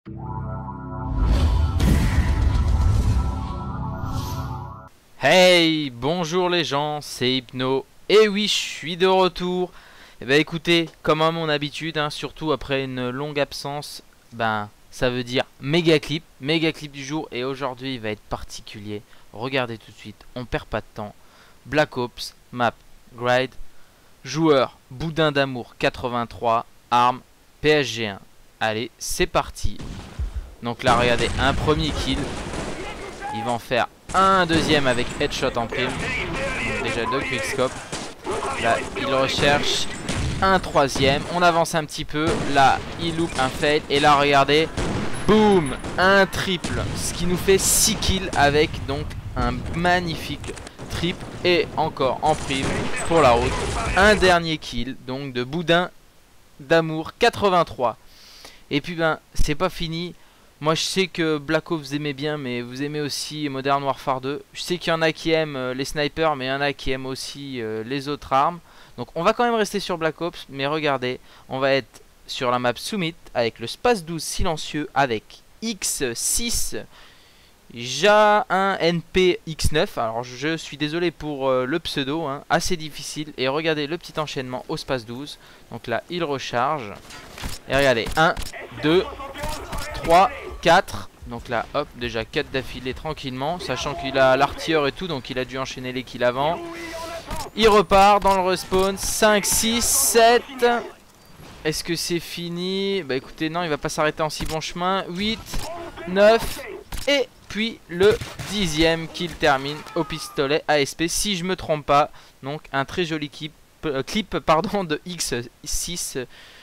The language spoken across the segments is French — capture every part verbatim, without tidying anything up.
Hey, bonjour les gens, c'est Hypno. Et oui, je suis de retour. Et bah écoutez, comme à mon habitude, hein, surtout après une longue absence, ben ça veut dire méga clip, méga clip du jour. Et aujourd'hui il va être particulier. Regardez tout de suite, on perd pas de temps. Black Ops, map, grade, joueur, boudin d'amour quatre-vingt-trois, arme, P S G un. Allez, c'est parti. Donc là regardez, un premier kill. Il va en faire un deuxième avec headshot en prime. Donc déjà deux quickscope. Là il recherche un troisième. On avance un petit peu. Là il loupe un fail. Et là regardez, boum, un triple. Ce qui nous fait six kills avec donc un magnifique triple. Et encore en prime pour la route. Un dernier kill donc de boudin d'amour quatre-vingt-trois. Et puis ben c'est pas fini. Moi je sais que Black Ops vous aimez bien, mais vous aimez aussi Modern Warfare deux. Je sais qu'il y en a qui aiment euh, les snipers, mais il y en a qui aiment aussi euh, les autres armes. Donc on va quand même rester sur Black Ops, mais regardez, on va être sur la map Summit avec le Space douze silencieux avec X six, J A un N P X neuf. Alors je suis désolé pour euh, le pseudo, hein, assez difficile. Et regardez le petit enchaînement au Space douze. Donc là il recharge. Et regardez, un, deux, trois, quatre. Donc là hop, déjà quatre d'affilée tranquillement, sachant qu'il a l'artilleur et tout, donc il a dû enchaîner les kills avant. Il repart dans le respawn. Cinq, six, sept. Est-ce que c'est fini? Bah écoutez, non, il va pas s'arrêter en si bon chemin. Huit, neuf. Et puis le dixième qu'il termine au pistolet A S P, si je me trompe pas. Donc un très joli clip, euh, clip pardon, de X six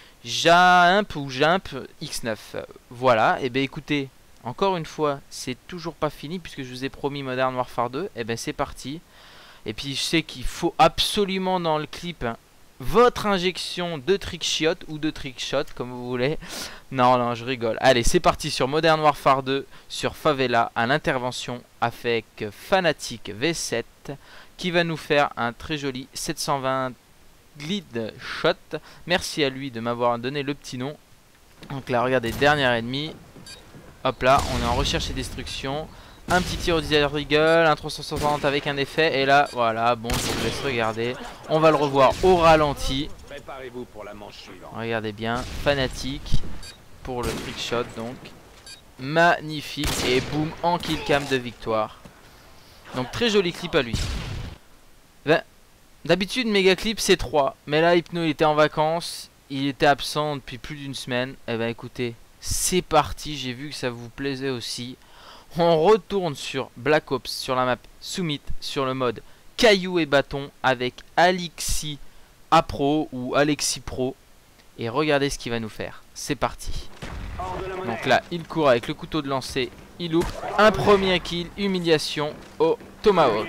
Jump ou Jump X neuf. Voilà, et bien écoutez, encore une fois, c'est toujours pas fini puisque je vous ai promis Modern Warfare deux. Et ben c'est parti. Et puis je sais qu'il faut absolument dans le clip, hein, votre injection de trickshot ou de trickshot comme vous voulez. Non, non, je rigole. Allez, c'est parti sur Modern Warfare deux, sur Favela, à l'intervention avec Fnatic V sept qui va nous faire un très joli sept cent vingt glide shot. Merci à lui de m'avoir donné le petit nom. Donc là regardez, dernier ennemi. Hop là, on est en recherche et destruction. Un petit tir au Desert Eagle, un trois cent soixante avec un effet. Et là voilà, bon, je vous laisse regarder. On va le revoir au ralenti. Préparez-vous pour la manche suivante. Regardez bien, Fnatic pour le trick shot donc. Magnifique. Et boum, en kill cam de victoire. Donc très joli clip à lui. Ben, d'habitude, méga clip c'est trois. Mais là, Hypno il était en vacances. Il était absent depuis plus d'une semaine. Et ben écoutez, c'est parti. J'ai vu que ça vous plaisait aussi. On retourne sur Black Ops, sur la map Summit, sur le mode caillou et bâton avec Alexis A Pro ou Alexis Pro. Et regardez ce qu'il va nous faire. C'est parti. Donc là, il court avec le couteau de lancer. Il loupe un premier kill, humiliation au Tomahawk.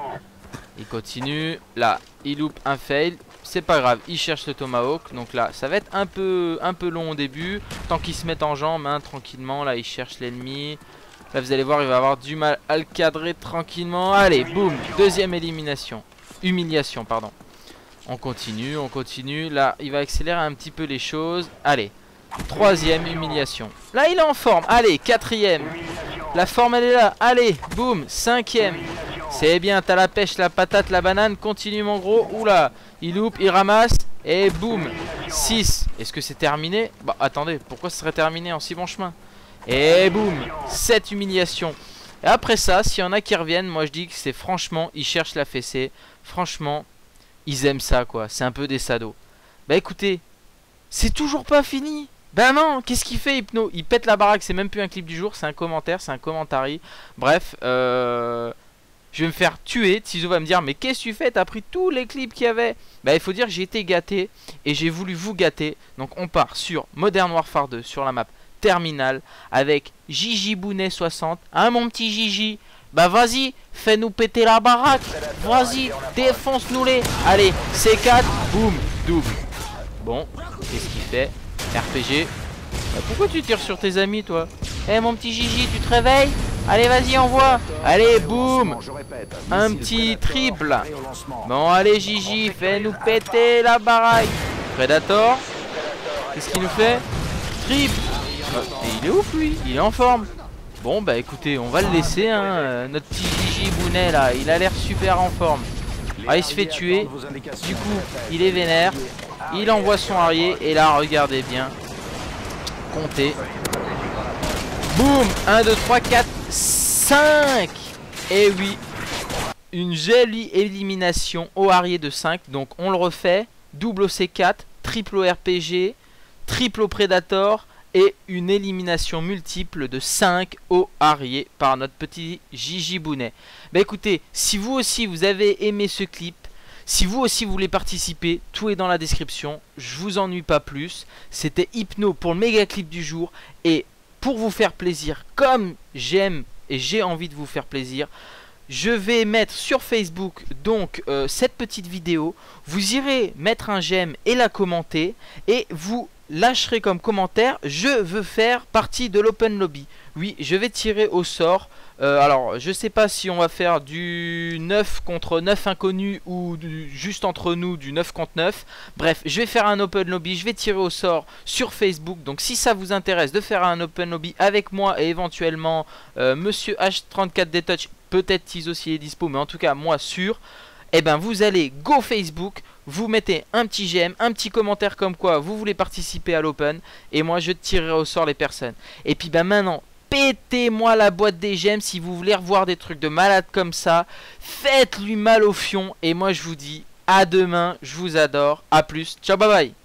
Il continue, là il loupe un fail, c'est pas grave, il cherche le Tomahawk. Donc là ça va être un peu, un peu long au début, tant qu'il se met en jambe, hein, tranquillement. Là il cherche l'ennemi, là vous allez voir il va avoir du mal à le cadrer tranquillement. Allez boum, deuxième élimination, humiliation pardon. On continue, on continue, là il va accélérer un petit peu les choses. Allez, troisième humiliation, là il est en forme. Allez, quatrième, la forme elle est là. Allez boum, cinquième. C'est bien, t'as la pêche, la patate, la banane. Continue mon gros. Oula, il loupe, il ramasse. Et boum, six. Est-ce que c'est terminé? Bah attendez, pourquoi ce serait terminé en si bon chemin? Et boum, sept humiliations. Et après ça, s'il y en a qui reviennent, moi je dis que c'est franchement, ils cherchent la fessée. Franchement, ils aiment ça quoi, c'est un peu des sados. Bah écoutez, c'est toujours pas fini. Bah non, qu'est-ce qu'il fait Hypno? Il pète la baraque, c'est même plus un clip du jour, c'est un commentaire, c'est un commentary. Bref, euh... je vais me faire tuer. Tizo va me dire mais qu'est-ce que tu fais? T'as pris tous les clips qu'il y avait. Bah il faut dire que j'ai été gâté. Et j'ai voulu vous gâter. Donc on part sur Modern Warfare deux, sur la map Terminal, avec Gigi Bounet soixante. Hein mon petit Gigi? Bah vas-y, fais-nous péter la baraque. Vas-y, défonce-nous-les. Allez, C quatre, boum, double. Bon, qu'est-ce qu'il fait? R P G. Bah, pourquoi tu tires sur tes amis toi? Eh mon petit Gigi, tu te réveilles? Allez vas-y envoie. Allez boum, un petit triple. Bon allez Gigi, fais-nous péter la baraque. Predator, qu'est-ce qu'il nous fait? Triple. Et il est ouf lui, il est en forme. Bon bah écoutez, on va le laisser hein. euh, Notre petit Gigi Bounet là, il a l'air super en forme. Ah, il se fait tuer. Du coup, il est vénère. Il envoie son arrière. Et là, regardez bien. Comptez. Boum, un, deux, trois, quatre, cinq. Et oui, une jolie élimination au arrière de cinq. Donc on le refait. Double au C quatre, triple au R P G, triple au Predator et une élimination multiple de cinq au arrière par notre petit Gigi Bounet. Bah écoutez, si vous aussi vous avez aimé ce clip, si vous aussi vous voulez participer, tout est dans la description. Je vous ennuie pas plus. C'était Hypno pour le méga clip du jour. Et pour vous faire plaisir, comme j'aime et j'ai envie de vous faire plaisir, je vais mettre sur Facebook donc euh, cette petite vidéo. Vous irez mettre un j'aime et la commenter. Et vous lâcherez comme commentaire: je veux faire partie de l'Open Lobby. Oui, je vais tirer au sort. Euh, alors, je sais pas si on va faire du neuf contre neuf inconnus ou du, juste entre nous du neuf contre neuf. Bref, je vais faire un Open Lobby. Je vais tirer au sort sur Facebook. Donc, si ça vous intéresse de faire un Open Lobby avec moi et éventuellement euh, Monsieur H trente-quatre Detouch, peut-être Tizo aussi est dispo, mais en tout cas, moi sûr. Et eh ben, vous allez go Facebook. Vous mettez un petit j'aime, un petit commentaire comme quoi vous voulez participer à l'Open. Et moi, je tirerai au sort les personnes. Et puis, ben maintenant, pétez-moi la boîte des j'aime si vous voulez revoir des trucs de malade comme ça. Faites-lui mal au fion. Et moi, je vous dis à demain. Je vous adore. A plus. Ciao, bye bye.